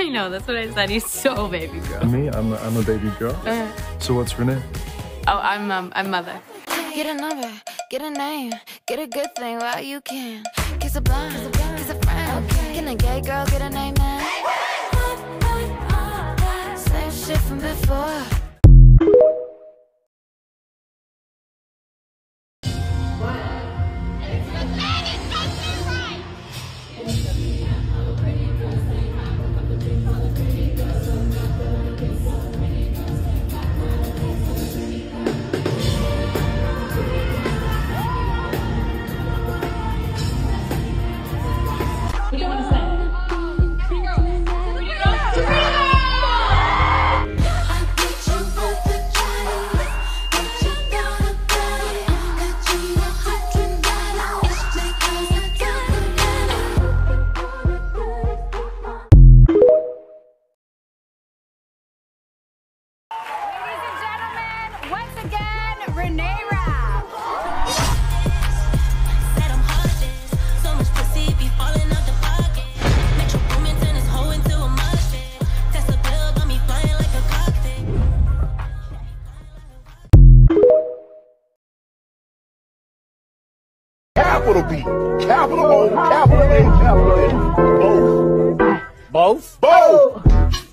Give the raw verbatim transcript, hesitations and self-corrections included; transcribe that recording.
I know, that's what I said. He's so baby girl. Me, I'm a, I'm a baby girl. Uh, So what's Renee? oh, I'm um, I'm mother. Get a number, get a name, get a good thing while you can. Kiss a blind, kiss a friend. Can a gay girl get a name now? Same shit from before. Once again, Renee Rapp. Said I'm heartless. So much pussy be falling out the pocket. Metro Boomin turn this hoe into a muffin. Tesla bill got me flying like a cockpit. Capital B, capital O, capital A, capital N. Both. Both? Both!